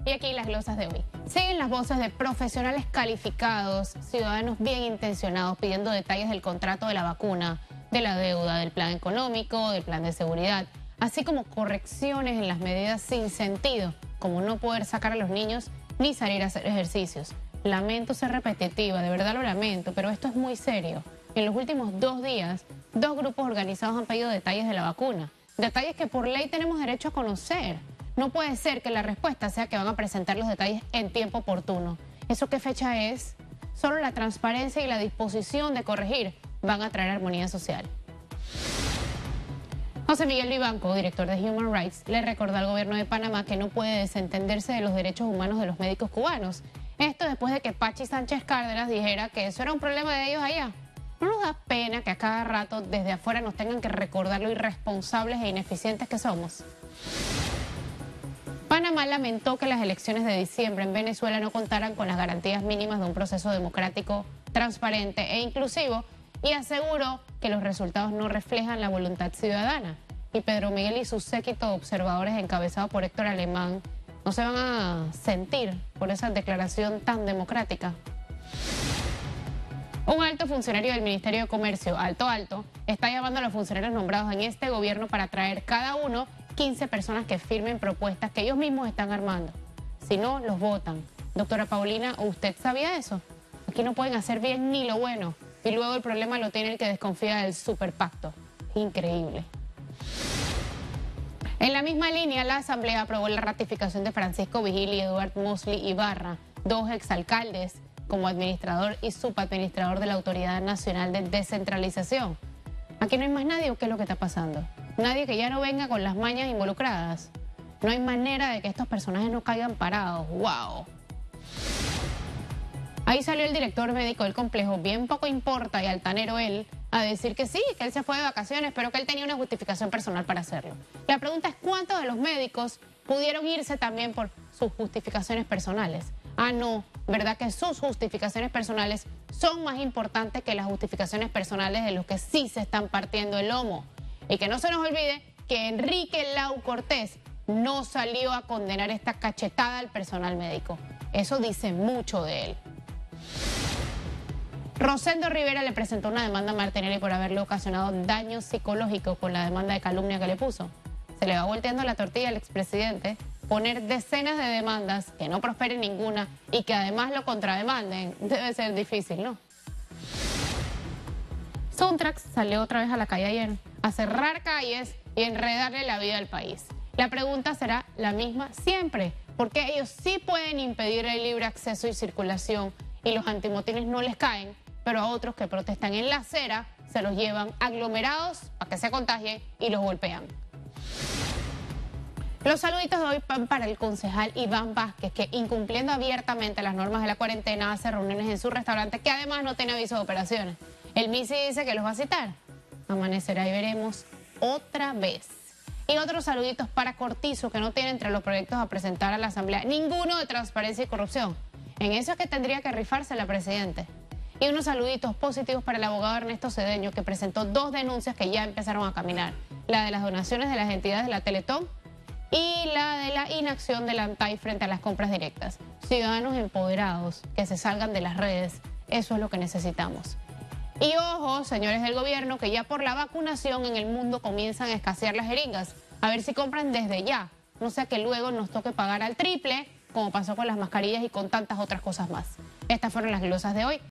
Y aquí las glosas de hoy. Siguen las voces de profesionales calificados, ciudadanos bien intencionados pidiendo detalles del contrato de la vacuna, de la deuda, del plan económico, del plan de seguridad, así como correcciones en las medidas sin sentido, como no poder sacar a los niños ni salir a hacer ejercicios. Lamento ser repetitiva, de verdad lo lamento, pero esto es muy serio. En los últimos 2 días, 2 grupos organizados han pedido detalles de la vacuna, detalles que por ley tenemos derecho a conocer. No puede ser que la respuesta sea que van a presentar los detalles en tiempo oportuno. ¿Eso qué fecha es? Solo la transparencia y la disposición de corregir van a traer armonía social. José Miguel Vivanco, director de Human Rights, le recordó al gobierno de Panamá que no puede desentenderse de los derechos humanos de los médicos cubanos. Esto después de que Pachi Sánchez Cárdenas dijera que eso era un problema de ellos allá. ¿No nos da pena que a cada rato desde afuera nos tengan que recordar lo irresponsables e ineficientes que somos? Panamá lamentó que las elecciones de diciembre en Venezuela no contaran con las garantías mínimas de un proceso democrático, transparente e inclusivo y aseguró que los resultados no reflejan la voluntad ciudadana. Y Pedro Miguel y su séquito de observadores encabezados por Héctor Alemán no se van a sentir por esa declaración tan democrática. Un alto funcionario del Ministerio de Comercio, alto, está llamando a los funcionarios nombrados en este gobierno para traer cada uno 15 personas que firmen propuestas que ellos mismos están armando. Si no, los votan. Doctora Paulina, ¿usted sabía eso? Aquí no pueden hacer bien ni lo bueno. Y luego el problema lo tiene el que desconfía del superpacto. Increíble. En la misma línea, la Asamblea aprobó la ratificación de Francisco Vigil y Eduard Mosley Ibarra, 2 exalcaldes, como administrador y subadministrador de la Autoridad Nacional de Descentralización. Aquí no hay más nadie, ¿o qué es lo que está pasando? Nadie que ya no venga con las mañas involucradas. No hay manera de que estos personajes no caigan parados. ¡Wow! Ahí salió el director médico del complejo, bien poco importa y altanero él, a decir que sí, que él se fue de vacaciones, pero que él tenía una justificación personal para hacerlo. La pregunta es ¿cuántos de los médicos pudieron irse también por sus justificaciones personales? Ah, no, ¿verdad que sus justificaciones personales son más importantes que las justificaciones personales de los que sí se están partiendo el lomo? Y que no se nos olvide que Enrique Lau Cortés no salió a condenar esta cachetada al personal médico. Eso dice mucho de él. Rosendo Rivera le presentó una demanda a Martinelli por haberle ocasionado daño psicológico con la demanda de calumnia que le puso. Se le va volteando la tortilla al expresidente, poner decenas de demandas, que no prospere ninguna y que además lo contrademanden, debe ser difícil, ¿no? Suntrax salió otra vez a la calle ayer a cerrar calles y enredarle la vida al país. La pregunta será la misma siempre, porque ellos sí pueden impedir el libre acceso y circulación y los antimotines no les caen, pero a otros que protestan en la acera se los llevan aglomerados para que se contagien y los golpean. Los saluditos de hoy van para el concejal Iván Vázquez, que incumpliendo abiertamente las normas de la cuarentena hace reuniones en su restaurante, que además no tiene aviso de operaciones. El MISI dice que los va a citar. Amanecerá y veremos otra vez. Y otros saluditos para Cortizo, que no tiene entre los proyectos a presentar a la Asamblea ninguno de transparencia y corrupción. En eso es que tendría que rifarse la presidenta. Y unos saluditos positivos para el abogado Ernesto Cedeño, que presentó 2 denuncias que ya empezaron a caminar. La de las donaciones de las entidades de la Teletón y la de la inacción de la ANTAI frente a las compras directas. Ciudadanos empoderados, que se salgan de las redes, eso es lo que necesitamos. Y ojo, señores del gobierno, que ya por la vacunación en el mundo comienzan a escasear las jeringas. A ver si compran desde ya, no sea que luego nos toque pagar al triple, como pasó con las mascarillas y con tantas otras cosas más. Estas fueron las glosas de hoy.